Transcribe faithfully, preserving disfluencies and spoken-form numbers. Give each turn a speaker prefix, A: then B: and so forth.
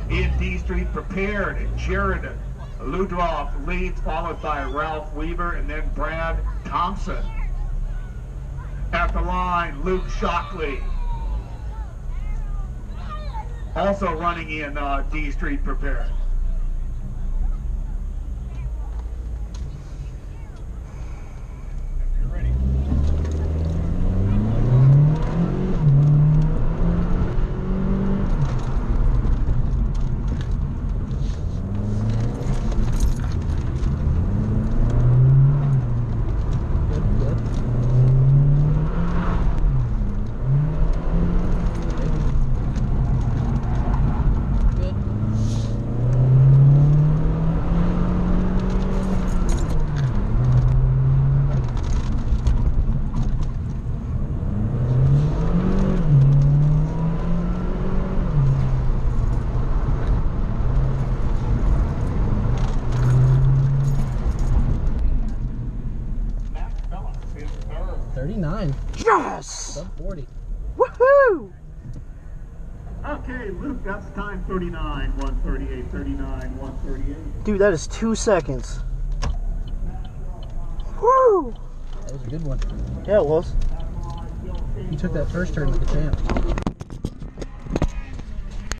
A: In D Street, prepared, Jared Ludroff leads, followed by Ralph Weaver and then Brad Thompson. At the line, Luke Shockley. Also running in uh, D Street, prepared.
B: thirty-nine.
C: Yes!
B: Sub forty.
C: Woohoo!
A: Okay, Luke, that's time thirty-nine, one thirty-eight, thirty-nine, one thirty-eight.
C: Dude, that is two seconds. Woo!
B: That was a good one.
C: Yeah, it was.
B: You took that first turn like a champ.